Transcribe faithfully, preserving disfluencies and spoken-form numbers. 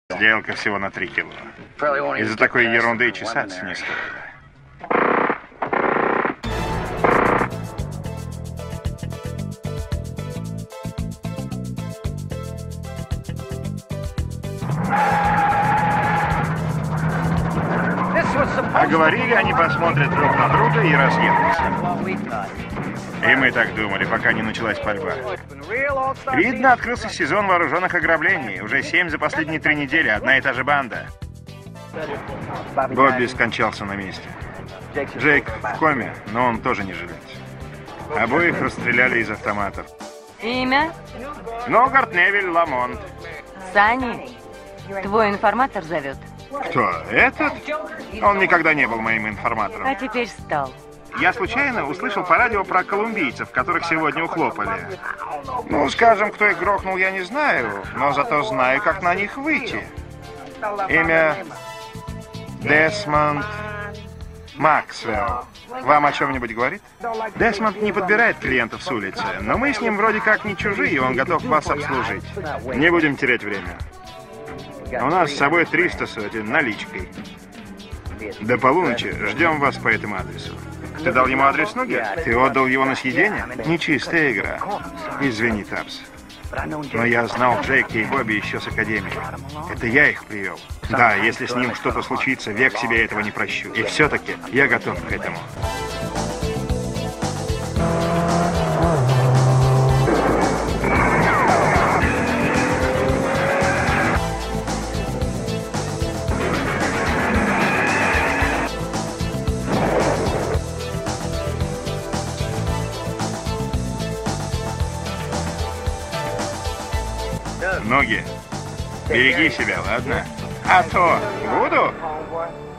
Сделка всего на три кило. Из-за такой ерунды чесаться не стоит. А говорили, они посмотрят друг на друга и разъедутся. И мы так думали, пока не началась пальба. Видно, открылся сезон вооруженных ограблений. Уже семь за последние три недели, одна и та же банда. Бобби скончался на месте. Джейк в коме, но он тоже не живет. Обоих расстреляли из автоматов. Имя? Ногарт Невиль Ламонт. Санни, твой информатор зовет. Кто? Этот? Он никогда не был моим информатором. А теперь стал. Я случайно услышал по радио про колумбийцев, которых сегодня ухлопали. Ну, скажем, кто их грохнул, я не знаю, но зато знаю, как на них выйти. Имя Десмонд Максвелл. Вам о чем-нибудь говорит? Десмонд не подбирает клиентов с улицы, но мы с ним вроде как не чужие, и он готов вас обслужить. Не будем терять время. У нас с собой триста сотен наличкой. До полуночи ждем вас по этому адресу. Ты дал ему адрес Ноги? Ты отдал его на съедение? Нечистая игра. Извини, Табс. Но я знал Джейка и Бобби еще с Академии. Это я их привел. Да, если с ним что-то случится, век себе этого не прощу. И все-таки я готов к этому. Ноги, береги себя, ладно? А то буду.